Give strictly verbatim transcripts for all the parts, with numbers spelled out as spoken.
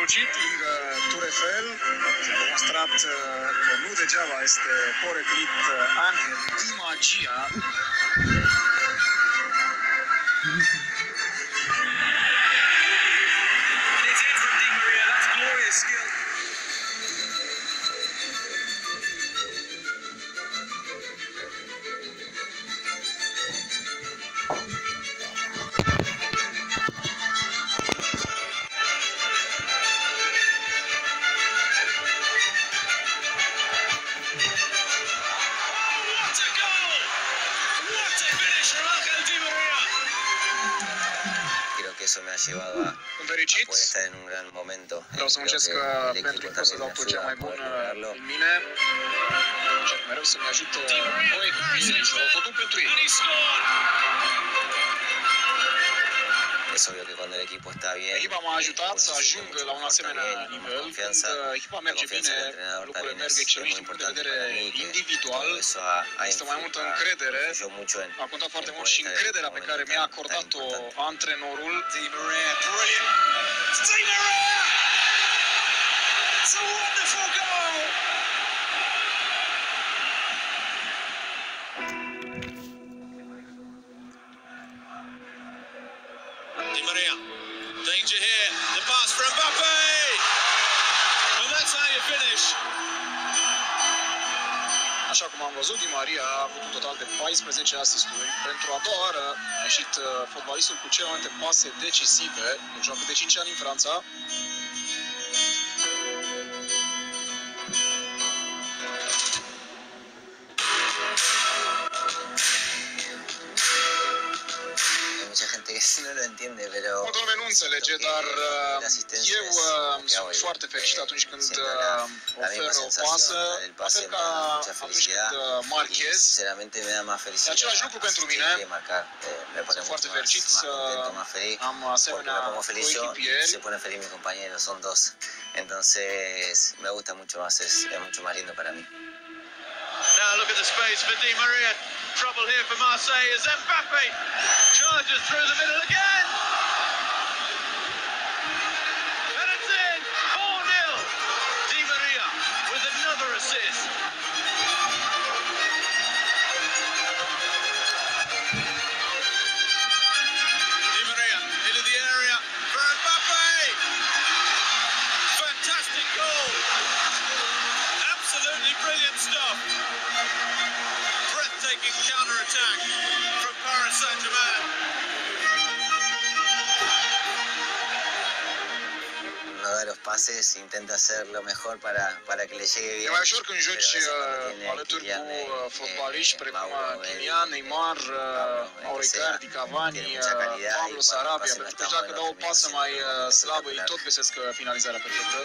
strălucit lângă Tour Eiffel și a demonstrat că nu degeaba este poreclit Angel Di Magia. Eso me ha llevado a, a poder estar en un gran momento. Vreau să muncesc pentru că pot să dau tot cea mai bună în mine. Încerc mereu să-mi ajut voi și totul pentru ei. Es obvio que cuando el equipo está bien, echipa m-a ajutat să ajung la un asemenea nivel. Când echipa merge bine, lucrurile merg excelent și din punct de vedere individual. Există mai multă încredere. A contat foarte mult și încrederea pe care mi-a acordat-o antrenorul. Di Maria, brilliant! Di Maria! It's a wonderful goal! Di Maria, danger here, the pass for Mbappe! And that's how you finish. Așa cum am văzut, Di Maria a avut un total de paisprezece asisturi. Pentru a doua oară a ieșit fotbalistul cu cele mai multe pase decisive. Joacă de cinci ani în Franța. No lo entiende, pero multă lume nu înțelege, dar eu sunt foarte fericit atunci când ofer o pasă, la fel ca atunci când marchez. E același lucru pentru mine. Sunt foarte fericit să am asemenea coechipieri. Se pone feliz mi compañero, son dos. Entonces me gusta mucho más, es, es mucho más lindo para mí. Now look at the space for Di Maria. Trouble here for Marseille as Mbappe charges through the middle again. And it's in, four nil. Di Maria with another assist. Di Maria into the area for Mbappe. Fantastic goal. Absolutely brilliant stuff. Breathtaking counter-attack from Paris Saint-Germain. No da los pases, intenta hacer lo mejor para, para que le llegue bien. E mai ușor când joci alături cu fotbaliști precum Kylian, Neymar, Mauro Icardi, Cavani, Pablo Sarabia, pentru că dacă dau o pasă mai slabă, ei tot găsesc finalizarea perfectă.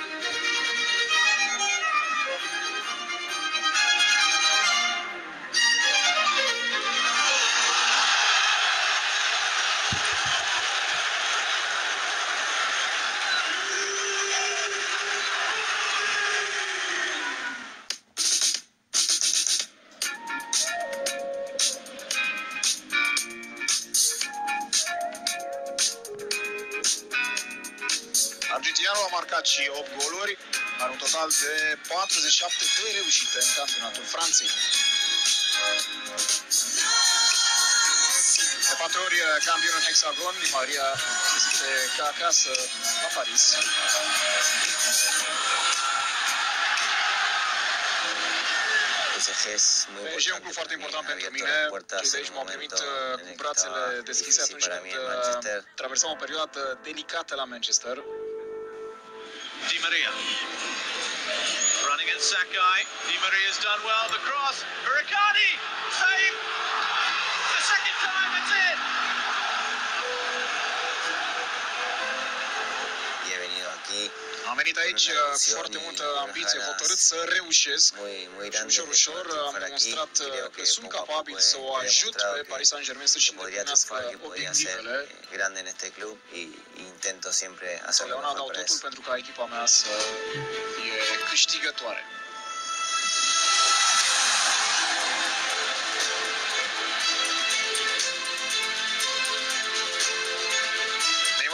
Argentinianul a marcat și opt goluri, are un total de patruzeci și șapte de reușite în campionatul Franței. De patru ori campion în hexagon, Di Maria este ca acasă la Paris. P S G e un club foarte important pentru mine. Cei de aici m-au primit cu brațele deschise atunci când traversam o perioadă delicată la Manchester. Di Maria running at Sakai. Di Maria's done well. The cross for Icardi. Save. The second time it's in. Y he venido aquí. Am venit aici cu foarte multă ambiție, hotărât să reușesc și ușor, ușor am demonstrat că sunt capabil să o ajut pe Paris Saint-Germain să-și îndeplinească obiectivele. Întotdeauna dau totul pentru ca echipa mea să fie câștigătoare.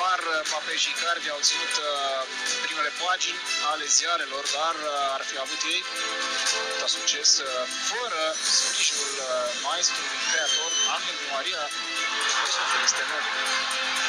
doar Pape și Icardi au ținut primele pagini ale ziarelor, dar ar fi avut ei atâta succes fără sprijinul maestrului creator, Angel Di Maria. Este enorm.